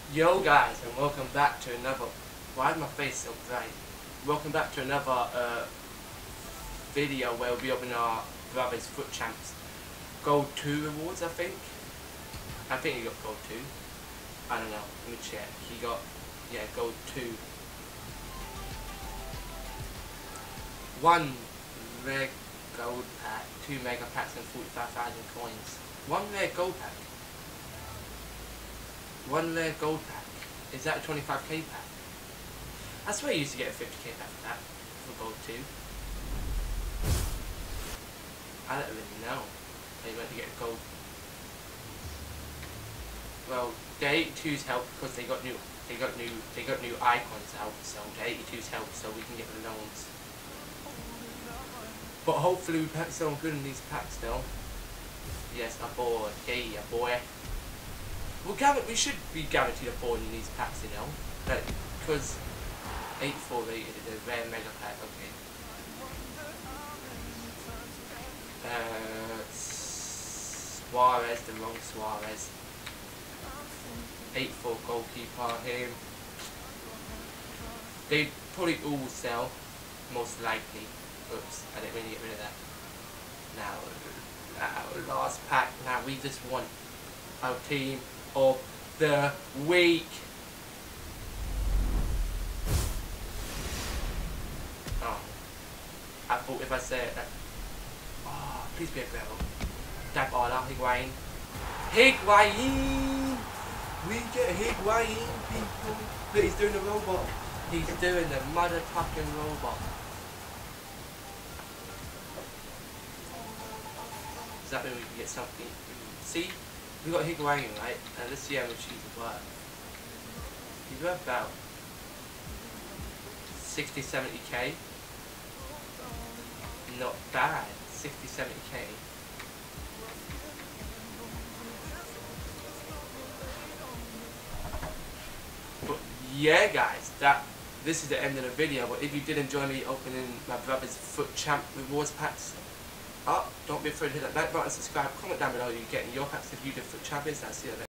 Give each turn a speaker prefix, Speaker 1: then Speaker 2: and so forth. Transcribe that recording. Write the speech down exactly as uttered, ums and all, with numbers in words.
Speaker 1: Yo guys, and welcome back to another. Why is my face so bright? Welcome back to another uh, video where we'll be opening our brother's Foot Champs Gold two rewards. I think. I think he got Gold two. I don't know. Let me check. He got yeah Gold two. One rare gold pack, two mega packs, and forty-five thousand coins. One rare gold pack. One rare gold pack. Is that a twenty-five K pack? I swear you used to get a fifty K pack for that, for gold two. I don't really know. They went to get a gold. Well, the eighty-twos help because they got new, they got new, they got new icons out. So the eighty-twos help, so we can get the loans. But hopefully we pack some good in these packs though. Yes, a boy. Hey, a boy. Well, we should be guaranteed a board in these packs, you know, like, because eighty-four rated is a rare mega pack. Okay. Uh, Suarez, the wrong Suarez. eighty-four goalkeeper. Him. They probably all sell, most likely. Oops, I didn't really get rid of that. Now, now last pack. Now we just want our team of the week. Oh, I thought if I said that. Oh, please be a girl. Dab all out, Higuain. Higuain! We get Higuain, people. Look, he's doing the robot. He's doing the motherfucking robot. Does that mean we can get something? See? We got Higuain, right? And let's see how much he's worth. He's worth about sixty, seventy K. Not bad. sixty, seventy K. But yeah, guys, that this is the end of the video. But if you did enjoy me opening my brother's Foot Champ rewards packs, oh, don't be afraid to hit that like button, subscribe, comment down below you getting your packs if you did Foot Champions. I'll see you later.